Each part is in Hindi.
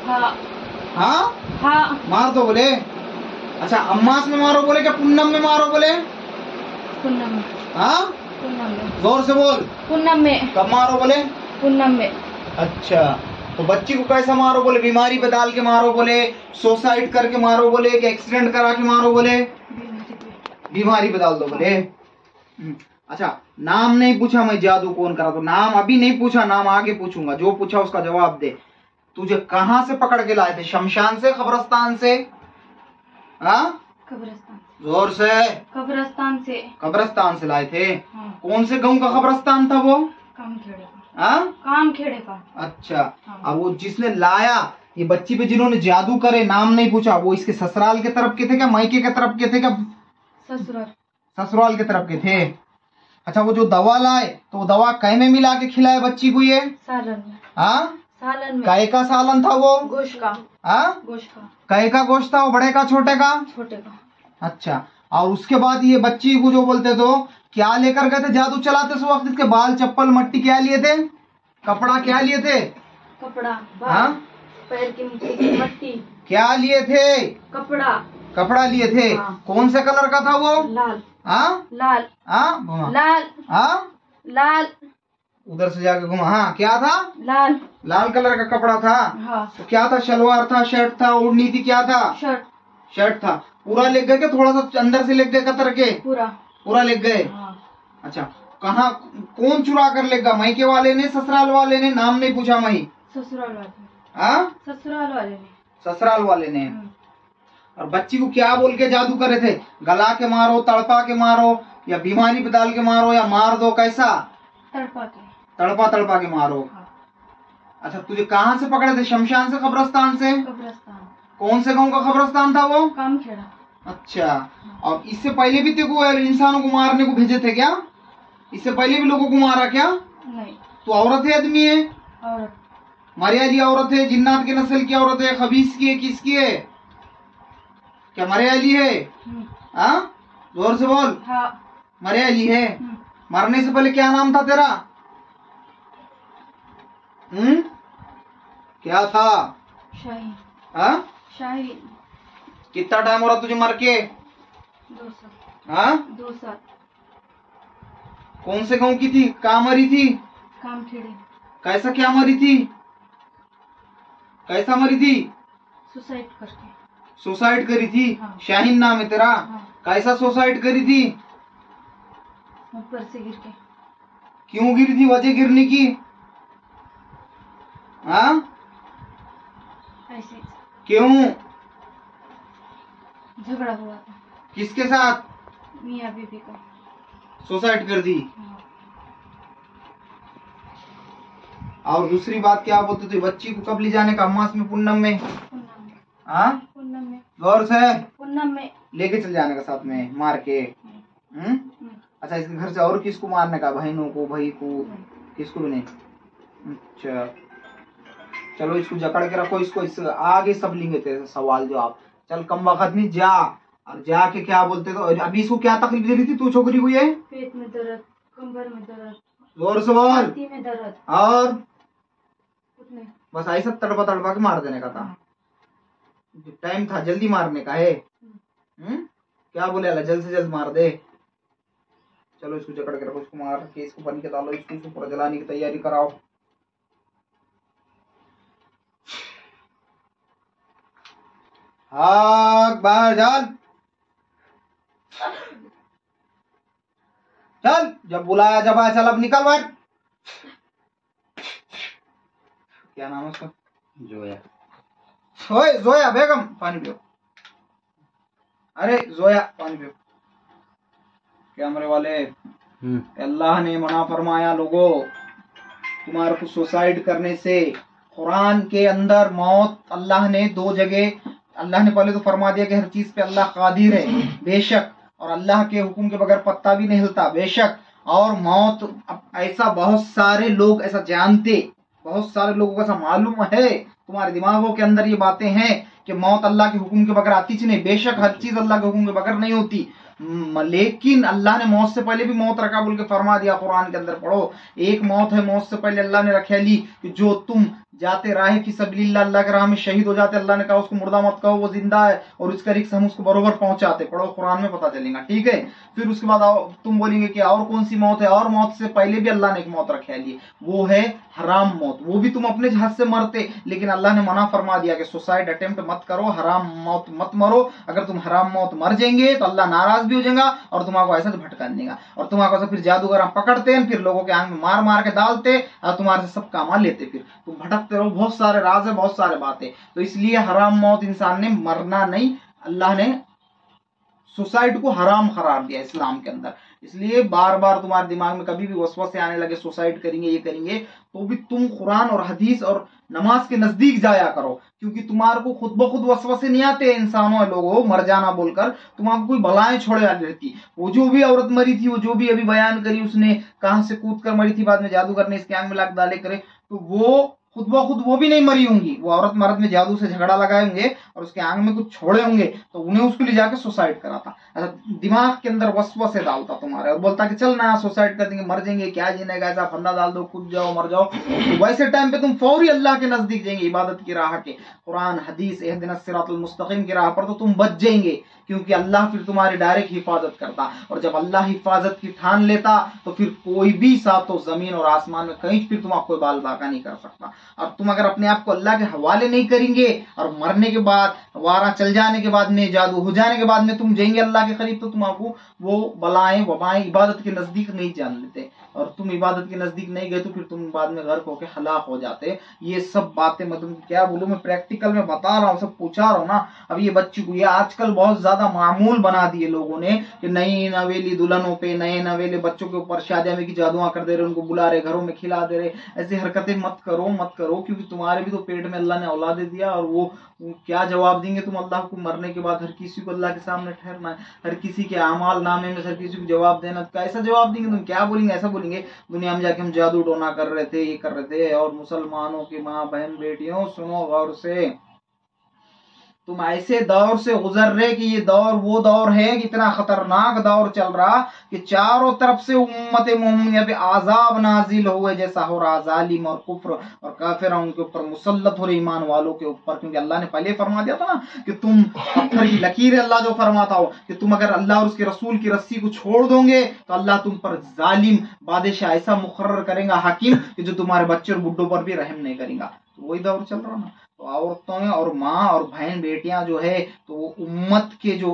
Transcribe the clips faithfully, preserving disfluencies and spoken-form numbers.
हाँ हाँ हाँ। मार दो बोले। अच्छा अम्मास में मारो बोले क्या पूनम में मारो बोले? पूनम में। हाँ पूनम में। जोर से बोल। पूनम में। कब मारो बोले? पूनम में। अच्छा तो बच्ची को कैसा मारो बोले? बीमारी पे डाल के मारो बोले, सुसाइड करके मारो बोले, कि एक्सीडेंट करा के मारो बोले? बीमारी पे डाल दो बोले। अच्छा नाम नहीं पूछा मैं, जादू कौन करा? तो नाम अभी नहीं पूछा, नाम आगे पूछूंगा, जो पूछा उसका जवाब दे। तुझे कहाँ से पकड़ के लाए थे? शमशान से, कब्रिस्तान से? हाँ कब्रिस्तान। जोर से। कब्रिस्तान से। कब्रिस्तान से लाए थे। हाँ। कौन से गांव का कब्रिस्तान था वो? कामखेड़े का। हाँ कामखेड़े का। अच्छा हाँ। अब वो जिसने लाया ये बच्ची पे, जिन्होंने जादू करे, नाम नहीं पूछा, वो इसके ससुराल के तरफ के थे क्या मायके के तरफ के थे क्या? ससुराल। ससुराल के तरफ के थे। अच्छा वो जो दवा लाए तो वो दवा कै में मिला के खिलाए बच्ची को? ये सालन में। हाँ सालन में। कै का सालन था वो? गोश्त का। हाँ गोश्त का। कै का गोश्त था वो? बड़े का छोटे का? छोटे का। अच्छा और उसके बाद ये बच्ची को जो बोलते तो क्या लेकर गए थे जादू चलाते उस वक्त? इसके बाल, चप्पल, मट्टी क्या लिए थे? कपड़ा क्या लिए थे? कपड़ा। हाँ पैर की मिट्टी की मट्टी। क्या लिए थे? कपड़ा। कपड़ा लिए थे। हाँ। कौन से कलर का था वो? लाल। हाँ लाल। हाँ लाल। हाँ लाल। उधर से जाके घुमा। हाँ क्या था? लाल। लाल कलर का कपड़ा था। हाँ। तो क्या था? शलवार था, शर्ट था, ओढ़नी थी, क्या था? शर्ट। शर्ट था। पूरा लेग गए क्या थोड़ा सा अंदर से लेग गए कतर के? पूरा। पूरा लेग गए। हाँ। अच्छा कहाँ, कौन चुरा कर लेगा? मायके वाले ने, ससुराल वाले ने? नाम नहीं पूछा मई। ससुराल वाले। हाँ ससुराल वाले ने। ससुराल वाले ने। और बच्ची को क्या बोल के जादू करे थे? गला के मारो, तड़पा के मारो, या बीमारी पे डाल के मारो, या मार दो? कैसा? तड़पा के। तड़पा तड़पा के मारो। हाँ। अच्छा तुझे कहाँ से पकड़े थे? शमशान से, कब्रिस्तान से? कब्रिस्तान। कौन से गांव का कब्रिस्तान था वो? कामखेड़ा। अच्छा और इससे पहले भी तेरे को इंसानों को मारने को भेजे थे क्या? इससे पहले भी लोगों को मारा क्या? नहीं। तो औरत है आदमी है? औरत। मरियाली औरत है? जिन्नात की नस्ल की औरत है? खबीस की है? किसकी है? क्या मरियाली है? हाँ जोर से बोल। हाँ मरियाली है। मरने से पहले क्या नाम था तेरा? हम्म क्या था? शाहीन। हाँ शाहीन। कितना टाइम हो रहा तुझे मर के? दो साल। हाँ दो साल। कौन से गांव की थी? कहाँ मरी थी? कामखेड़े। कैसा क्या मरी थी? कैसा मरी थी? सुसाइड करके। सुसाइड करी थी। हाँ। शाहीन नाम है तेरा? हाँ। कैसा सुसाइड करी थी? ऊपर से गिर के। क्यों गिरी थी? वजह गिरने की? हाँ ऐसे क्यों? झगड़ा हुआ था। किसके साथ? मियाँ बीबी का। सुसाइड कर दी। हाँ। और दूसरी बात क्या बोलते थे? बच्ची को कब ले जाने का? अम्मास में, पूनम में? पूनम में। हाँ पूनम में। गौर से पूनम में। लेके चल जाने का साथ में मार के। हम्म अच्छा इसके घर से और किसको मारने का? बहनों को, भाई को? किसको भी नहीं? अच्छा चलो इसको जकड़ के रखो, इसको इस आगे सब लेंगे तेरे सवाल जवाब। चल कम वक्त नहीं, जा और जाके क्या बोलते तो अभी इसको क्या तकलीफ दे रही थी तू छोकरी को? ये पेट में दर्द, कमर में दर्द, जोर से बोल। छाती में दर्द और कुछ नहीं, बस ऐसा तड़पा तड़पा के मार देने का था। टाइम था जल्दी मारने का है। हम्म क्या बोले अल्लाह जल्द से जल्द मार दे। चलो इसको जकड़ के रखो, इसको मार के इसको बन के डालो, इसको, इसको पूरा जलाने की तैयारी कराओ। हाँ बाहर चल चल, जब बुलाया जब आया चल, अब निकल बाहर। क्या नाम है उसका? जोया। ओए जोया बेगम पानी पियो। अरे जोया पानी पियो। कैमरे वाले, अल्लाह ने मना फरमाया लोगों तुम्हारे को सुसाइड करने से। कुरान के अंदर मौत अल्लाह ने दो जगह, अल्लाह ने पहले तो फरमा दिया कि हर चीज पे अल्लाह कादिर है बेशक, और अल्लाह के हुक्म के बगैर पत्ता भी नहीं हिलता बेशक। और मौत ऐसा बहुत सारे लोग ऐसा जानते, बहुत सारे लोगों को ऐसा मालूम है, तुम्हारे दिमागों के अंदर ये बातें हैं कि मौत अल्लाह के हुक्म के बगैर आती नहीं। बेशक हर चीज अल्लाह के हुक्म के बगैर नहीं होती, लेकिन अल्लाह ने मौत से पहले भी मौत रखा बोल के फरमा दिया कुरान के अंदर। पढ़ो, एक मौत है मौत से पहले अल्लाह ने रखे ली कि जो तुम जाते राह की सबीलिल्लाह, अल्लाह के राह में शहीद हो जाते, अल्लाह ने कहा उसको मुर्दा मत कहो, वो जिंदा है और उसका रिक्स हम उसको बरोबर पहुंचाते। पढ़ो कुरान में पता चलेगा, ठीक है। फिर उसके बाद आओ तुम बोलेंगे कि और कौन सी मौत है, और मौत से पहले भी अल्लाह ने एक मौत रखा है, वो है हराम मौत। वो भी तुम अपने हाथ से मरते, लेकिन अल्लाह ने मना फरमा दिया कि सुसाइड अटेम्प्ट मत करो, हराम मौत मत मरो। अगर तुम हराम मौत मर जाएंगे तो अल्लाह नाराज भी हो जाएगा और तुम्हारा ऐसा भटका देगा, और तुम्हारा ऐसा फिर जादूगर पकड़ते हैं, फिर लोगों के आंख में मार मार के डालते और तुम्हारे से सब कामा लेते, फिर तुम भटकते रहो। बहुत सारे राज है, बहुत सारे बातें। तो इसलिए हराम मौत इंसान ने मरना नहीं, अल्लाह ने सुसाइड को हराम करार दिया इस्लाम के अंदर। इसलिए बार बार तुम्हारे दिमाग में कभी भी वसवसे आने लगे सुसाइड करेंगे ये करेंगे, तो भी तुम कुरान और हदीस और नमाज के नजदीक जाया करो, क्योंकि तुम्हारे को खुद ब खुद वसवसे नहीं आते इंसानों लोगों मर जाना बोलकर, तुम्हारे कोई बलाएं छोड़े वाली रहती। वो जो भी औरत मरी थी, वो जो भी अभी बयान करी उसने कहां से कूद कर मरी थी, बाद में जादूगर ने इसके आंख में लाख डाले करे, तो वो खुद ब खुद वो भी नहीं मरी होंगी, वो औरत मर्द में जादू से झगड़ा लगाए होंगे और उसके आंख में कुछ छोड़े होंगे, तो उन्हें उसको ले जाकर सुसाइड करा था। अच्छा, दिमाग के अंदर वसवसे डालता तुम्हारे और बोलता कि चल ना सुसाइड कर देंगे, मर जाएंगे, क्या जीने का, ऐसा फंदा डाल दो, कूद जाओ, मर जाओ। तो वैसे टाइम पे तुम फौरी अल्लाह के नजदीक जाएंगे, इबादत की राह के, कुरान हदीस इहदिनस सिरातुल मुस्तकीम की राह पर, तो तुम बच जाएंगे, क्योंकि अल्लाह फिर तुम्हारी डायरेक्ट हिफाजत करता। और जब अल्लाह हिफाजत की ठान लेता तो फिर कोई भी सातों जमीन और आसमान में कहीं फिर तुम आपको बाल बाका नहीं कर सकता। और तुम अगर अपने आप को अल्लाह के हवाले नहीं करेंगे और मरने के बाद, वारा चल जाने के बाद में, जादू हो जाने के बाद में तुम जाएंगे अल्लाह के करीब, तो तुम आपको वो बलाएं वबाएं इबादत के नजदीक नहीं जान लेते, और तुम इबादत के नजदीक नहीं गए तो फिर तुम बाद में गर्क होकर हलाक हो जाते। ये सब बातें मैं तुमको क्या बोलूं, मैं प्रैक्टिकल में बता रहा हूँ, सब पूछा रहा हूँ ना। अब ये बच्ची को ये आजकल बहुत ज्यादा मामूल बना दिए लोगों ने कि नई नवेली दुल्हनों पे, नए नवेले बच्चों के ऊपर शादियां में की जादुआ कर दे रहे, उनको बुला रहे, घरों में खिला दे रहे। ऐसी हरकतें मत करो, मत करो, क्योंकि तुम्हारे भी तो पेट में अल्लाह ने औलाद दे दिया, और वो क्या जवाब देंगे तुम अल्लाह को मरने के बाद। हर किसी को अल्लाह के सामने ठहरना है, हर किसी के अमाल नामे में हर किसी को जवाब देना। कैसा जवाब देंगे तुम, क्या बोलेंगे, ऐसा बोलेंगे दुनिया में जाके हम जादू टोना कर रहे थे, ये कर रहे थे। और मुसलमानों की माँ बहन बेटियों सुनो गौर से, तुम ऐसे दौर से गुजर रहे कि ये दौर वो दौर है कि इतना खतरनाक दौर चल रहा कि चारों तरफ से उम्मत मोमिनिया पे आजाब नाजिल हुए, जैसा हो रहा जालिम और कुफ्र और काफिर उनके ऊपर मुसल्लत हो रहे ईमान वालों के ऊपर। क्योंकि अल्लाह ने पहले फरमा दिया था ना कि तुम पत्थर की लकीर, अल्लाह जो फरमाता हो कि तुम अगर अल्लाह और उसके रसूल की रस्सी को छोड़ दोगे तो अल्लाह तुम पर जालिम बादशाह ऐसा मुकर्रर करेगा, हाकिम, कि जो तुम्हारे बच्चे और बुड्ढों पर भी रहम नहीं करेगा। तो वही दौर चल रहा ना। तो औरतें और माँ और बहन बेटियां जो है, तो वो उम्मत के जो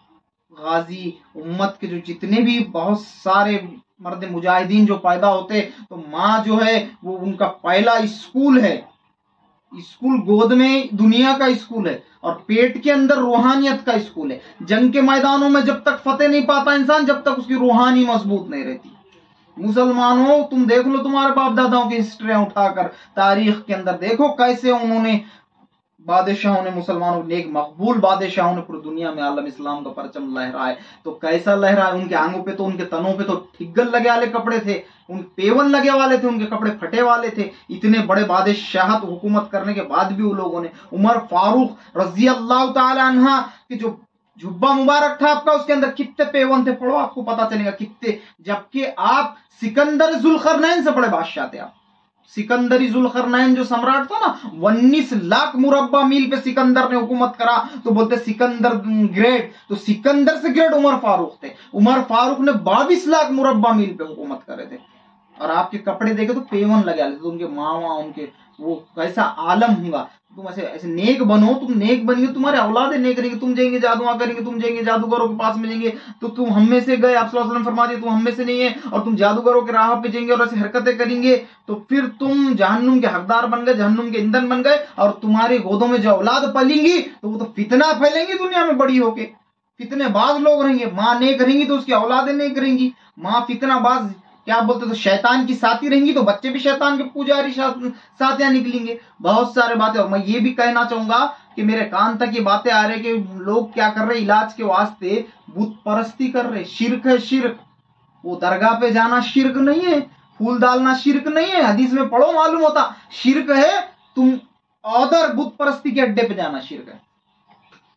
गाजी, उम्मत के जो जितने भी बहुत सारे मर्द मुजाहिदीन जो पैदा होते, तो माँ जो है वो उनका पहला स्कूल है। स्कूल गोद में दुनिया का स्कूल है और पेट के अंदर रूहानियत का स्कूल है। जंग के मैदानों में जब तक फतेह नहीं पाता इंसान, जब तक उसकी रूहानी मजबूत नहीं रहती। मुसलमानों तुम देख लो तुम्हारे बाप दादाओं की हिस्ट्रियां उठाकर तारीख के अंदर देखो कैसे उन्होंने बादशाहों ने, मुसलमानों ने, एक मकबूल बादशाहों ने पूरी दुनिया में आलम इस्लाम का परचम लहराए। तो कैसा लहराए, उनके आंगों पे तो, उनके तनों पे तो ठिग्गल लगे वाले कपड़े थे, उन पेवन लगे वाले थे, उनके कपड़े फटे वाले थे। इतने बड़े बादशाहत हुकूमत करने के बाद भी उन लोगों ने, उमर फारूक रजी अल्लाह तआला अन्हा की जो जुब्बा मुबारक था आपका, उसके अंदर कितने पेवन थे, पढ़ो आपको पता चलेगा कितने। जबकि आप सिकंदर जुल्करनैन से बड़े बादशाह थे। आप सिकंदरी जुल्करनैन जो सम्राट था ना, उन्नीस लाख मुरब्बा मील पे सिकंदर ने हुकूमत करा, तो बोलते सिकंदर ग्रेट। तो सिकंदर से ग्रेट उमर फारूक थे। उमर फारूक ने बाईस लाख मुरब्बा मील पे हुकूमत करे थे। और आपके कपड़े देखे तो पेवन लगा लेते, तो उनके मामा, उनके वो कैसा आलम होगा। तुम ऐसे ऐसे नेक बनो, तुम नेक बनिए, तुम्हारे औलादे नेक करेंगे। तुम जाएंगे जादुआ करेंगे, तुम जाएंगे जादूगरों के पास में जाएंगे, तो तुम हम में से गए, आप सल्लल्लाहु अलैहि वसल्लम फरमा दिए तुम हम में से नहीं है, और तुम जादूगरों के राह पे जाएंगे और ऐसे हरकतें करेंगे, तो फिर तुम जहन्नुम के हकदार बन गए, जहन्नुम के ईंधन बन गए। और तुम्हारी गोदों में जो औलाद पलेंगी तो वो तो फितना फैलेंगी दुनिया में बड़ी होके, फितने बाज लोग रहेंगे। माँ नेक रहेंगी तो उसकी औलादें नेक रहेंगी, माँ फितना बाज क्या बोलते, तो शैतान की साथी रहेंगी तो बच्चे भी शैतान के पुजारी साथियां निकलेंगे। बहुत सारे बातें। और मैं ये भी कहना चाहूंगा कि मेरे कान तक ये बातें आ रही कि लोग क्या कर रहे, इलाज के वास्ते बुत परस्ती कर रहे। शिरक है, शिरक। वो दरगाह पे जाना शिरक नहीं है, फूल डालना शिरक नहीं है, हदीस में पढ़ो मालूम होता। शिरक है तुम औदर बुत परस्ती के अड्डे पे जाना, शिरक है।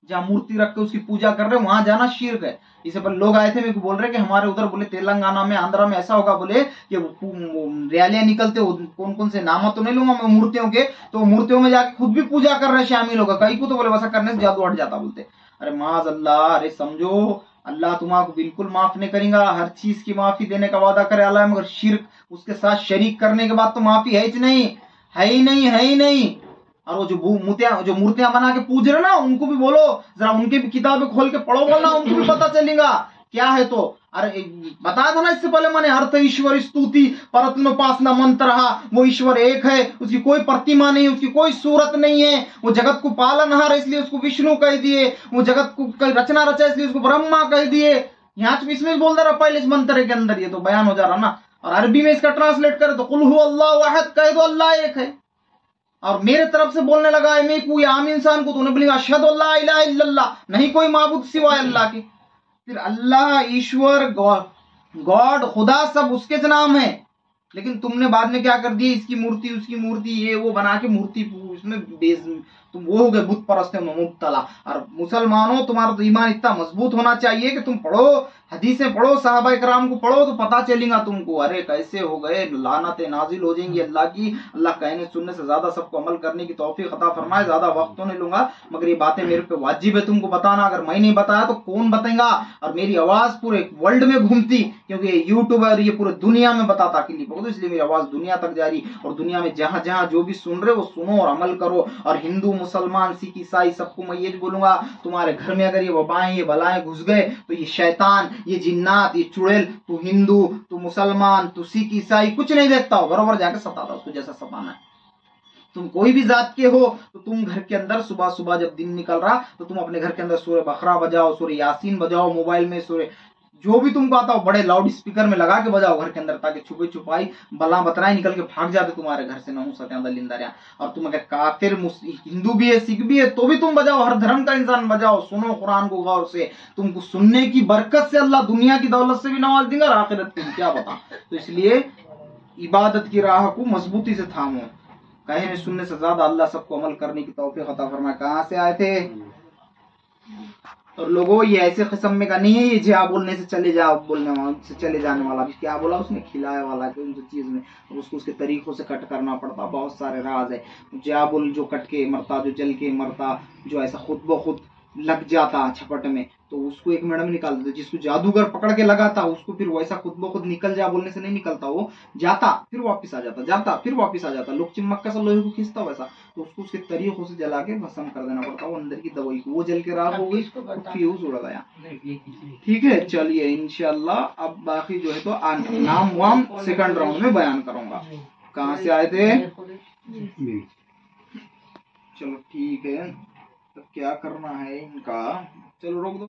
जहाँ मूर्ति रख के उसकी पूजा कर रहे हैं वहां जाना शिर्क है। इससे पहले लोग आए थे मेरे को बोल रहे कि हमारे उधर बोले तेलंगाना में आंध्रा में ऐसा होगा, बोले कि रैलियां निकलते हो, कौन कौन से नाम तो नहीं लूंगा मैं मूर्तियों के, तो मूर्तियों में जाके खुद भी पूजा कर रहे शामिल होगा कई को, तो बोले वैसा करने से जादू हट जाता बोलते। अरे माज अल्लाह, अरे समझो अल्लाह तुम्हारा बिल्कुल माफ नहीं करेगा, हर चीज की माफी देने का वादा करे अल्लाह, मगर शिर्क उसके साथ शरीक करने के बाद तो माफी है ही नहीं, है ही नहीं, है ही नहीं। और वो जो मूर्तियां जो मूर्तियां बना के पूज रहे ना, उनको भी बोलो जरा, उनकी भी किताबें खोल के पढ़ो, बोलना उनको भी पता चलेगा क्या है। तो अरे बताया था ना इससे पहले मैंने, अर्थ ईश्वर स्तुति परत्नोपासना मंत्र रहा, वो ईश्वर एक है, उसकी कोई प्रतिमा नहीं, उसकी कोई सूरत नहीं है, वो जगत को पालनहार है इसलिए उसको विष्णु कह दिए, वो जगत को रचना रचा इसलिए उसको ब्रह्मा कह दिए। यहाँ इसमें बोल दे रहा पहले इस मंत्र के अंदर, ये तो बयान हो जा रहा ना। और अरबी में इसका ट्रांसलेट करे तो कुल हु अल्लाह वाहिद कह दो, अल्लाह एक है। और मेरे तरफ से बोलने लगा है मैं कोई आम इंसान को, तो उन्हें बोलेगा अशहदु अल्ला इलाहा इल्लल्लाह, नहीं कोई माबूद सिवाय अल्लाह के। फिर अल्लाह, ईश्वर, गॉड, खुदा सब उसके नाम है, लेकिन तुमने बाद में क्या कर दिया, इसकी मूर्ति उसकी मूर्ति ये वो बना के मूर्ति उसमें बेच, तुम वो हो गए बुत परस्त मुब्तला। और मुसलमानों तुम्हारा तो ईमान इतना मजबूत होना चाहिए कि तुम पढ़ो, हदीसें पढ़ो, सहाबा कराम को पढ़ो तो पता चलेगा तुमको, अरे कैसे हो गए, लानतें नाजिल हो जाएंगी अल्लाह की। अल्लाह कहने सुनने से ज्यादा सबको अमल करने की तौफीक अता फरमाए। ज्यादा वक्त तो नहीं लूंगा, मगर ये बातें मेरे पे वाजिब है तुमको बताना, अगर मैं नहीं बताया तो कौन बताएगा। और मेरी आवाज पूरे वर्ल्ड में घूमती, क्योंकि यूट्यूब है ये पूरे दुनिया में बताता क्लिप हो, तो इसलिए मेरी आवाज दुनिया तक जा रही। और दुनिया में जहां जहां जो भी सुन रहे वो सुनो और अमल करो। और हिंदू मुसलमान सिख ईसाई सबको मैं ये बोलूंगा, तुम्हारे घर में अगर ये वबाएं ये बलाएं घुस गए तो ये शैतान, ये जिन्नात, ये चुड़ैल, तू हिंदू तू मुसलमान तू सिख ईसाई कुछ नहीं देखता हो, बराबर जाके सताता उसको जैसा सताना है। तुम कोई भी जात के हो तो तुम घर के अंदर सुबह सुबह जब दिन निकल रहा तो तुम अपने घर के अंदर सूरह बकरा बजाओ, सूरह यासीन बजाओ, मोबाइल में सूरह जो भी तुमको आता हो बड़े लाउड स्पीकर में लगा के बजाओ घर के अंदर, ताकि छुपे छुपाई बला बतराई निकल के भाग जाते तुम्हारे घर से, ना हो सके अंदर लिंदा रहा। और तुम अगर काफिर हिंदू भी है सिख भी है तो भी तुम बजाओ, हर धर्म का इंसान बजाओ, सुनो कुरान को गौर से, तुमको सुनने की बरकत से अल्लाह दुनिया की दौलत से भी नवाज देगा और आखिरत की क्या बता। तो इसलिए इबादत की राह को मजबूती से थामो, कहने सुनने से ज्यादा अल्लाह सबको अमल करने की तौफीक अता फरमाए। कहाँ से आए थे और लोगों, ये ऐसे किस्म में का नहीं है ये जा बोलने से चले जाओ, बोलने वाला से चले जाने वाला। क्या बोला उसने, खिलाए वाला उन चीज में उसको उसके तरीकों से कट करना पड़ता, बहुत सारे राज है। जा बोल जो कट के मरता, जो जल के मरता, जो ऐसा खुद ब खुद लग जाता छपट में, तो उसको एक मिनट में निकाल देते। जिसको जादूगर पकड़ के लगाता उसको फिर वैसा खुद ब खुद निकल जा बोलने से नहीं निकलता, वो जाता फिर वापस आ जाता, जाता फिर वापस आ जाता। लोग चिमक्का से लोहे को खींचता वैसा, तो उसको उसके तरीकों से जला के भस्म कर देना पड़ता, वो अंदर की दवाई को, वो जल के राख हो गई, फ्यूज उड़ गया। ठीक है, चलिए इंशाल्लाह अब बाकी जो है तो नाम वाम सेकंड राउंड में बयान करूंगा। कहाँ से आए थे, चलो ठीक है, तो क्या करना है इनका, चलो रोक दो।